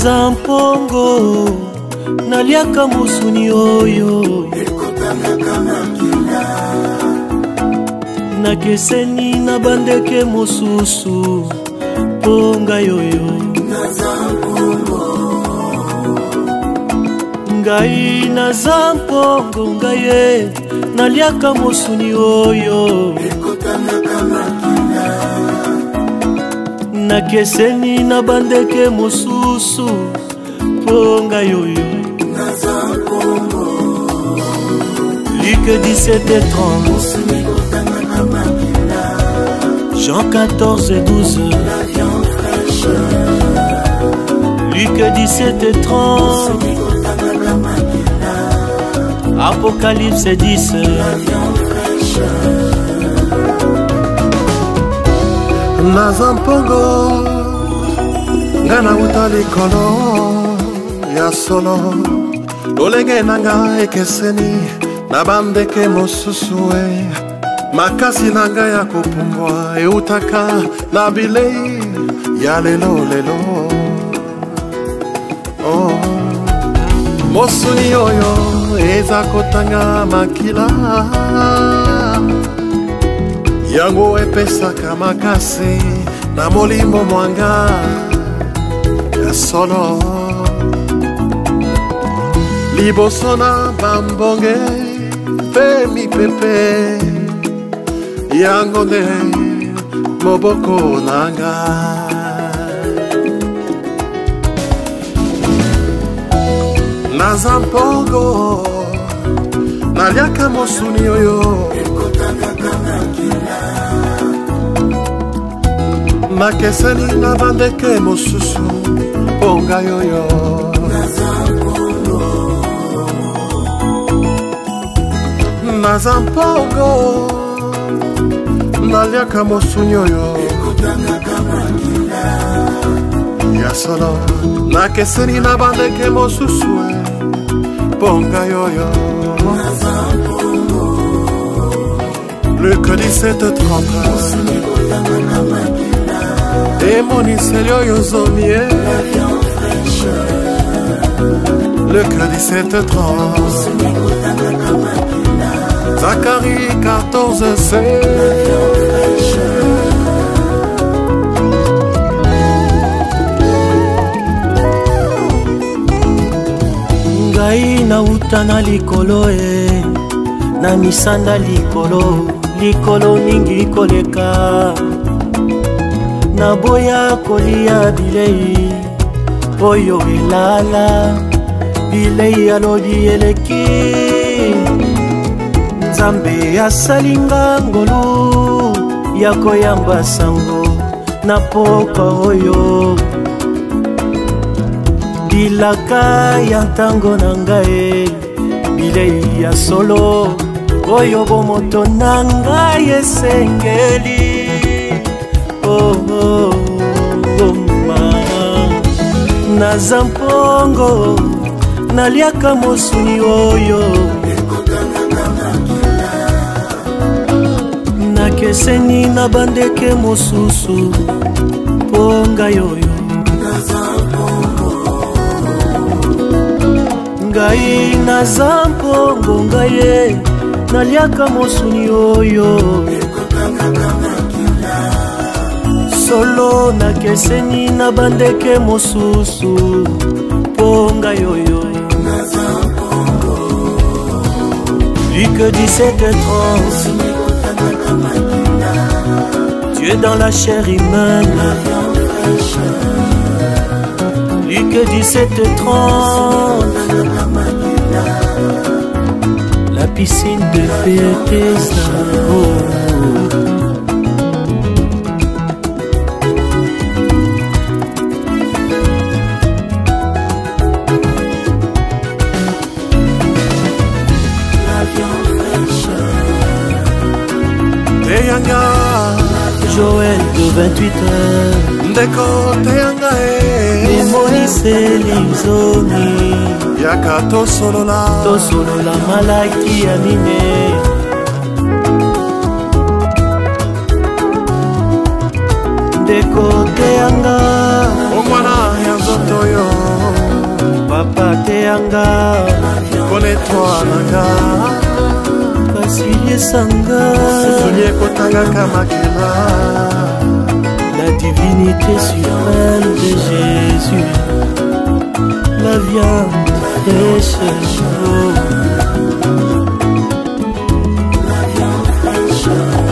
naza mpongo naliaka musuni oyo nakeseni na bandeke mosusu ponga yoyo ngai naza mpongo ngaye naliaka musuni oyo nakeseni na bandeke mosusu ponga yoyo Luc 17h30 Jean 14h12 Luc 17h30 Apocalypse 10 naza mpongo nga nauta likolo ya solo lolenge nanga ekeseni na bandeke mosusu makasi nanga ya kopumbwa eutaka na bilei ya lelo mosuni oyo eza kotanga makila yango epesaka makasi na molimo mwanga ya solo liboso na bambonge mpe mipepe yango nde moboko nanga naza mpongo naliaka mosuni oyo nakeseni na bandeke mosusu ponga yoyo naza mpongo naliaka mosuni oyo ya solo nakeseni na bandeke mosusu ponga yoyo Luc 17h30 emonisi yoyo zomie Luc 17h30 Zacharie 14h16 ngai nauta na likolo na misanda likolo mingi koleka naboya kolia bilei oyo elala bilei alobi eleki nzambe asalinga ngolu ya koyamba sango na poka oyo bilaka ya ntango na ngai bilei ya solo oyo bomoto na ngai esengeli naza mpongo naliaka mosuni oyo nakeseni na bandeke mosusu ponga yoyo ngai naza mpongo ngaye naliaka mosuni oyo solo nakeseni na bandeke mosusu ponga yoyo Luc 17h30 Tu es dans la chair humaine Luc 17h30 La piscine de Bethesda Joël de 28h ndeko teyanga Moïse Lizoni yaka tosolola malaki ya mine ndeko teyanga omwana ya nzoto yo yanga connais-toi nanga Basilie Sanga Sosulie kotangaka makela la divinité suprême de Jésus, la viande fraîche.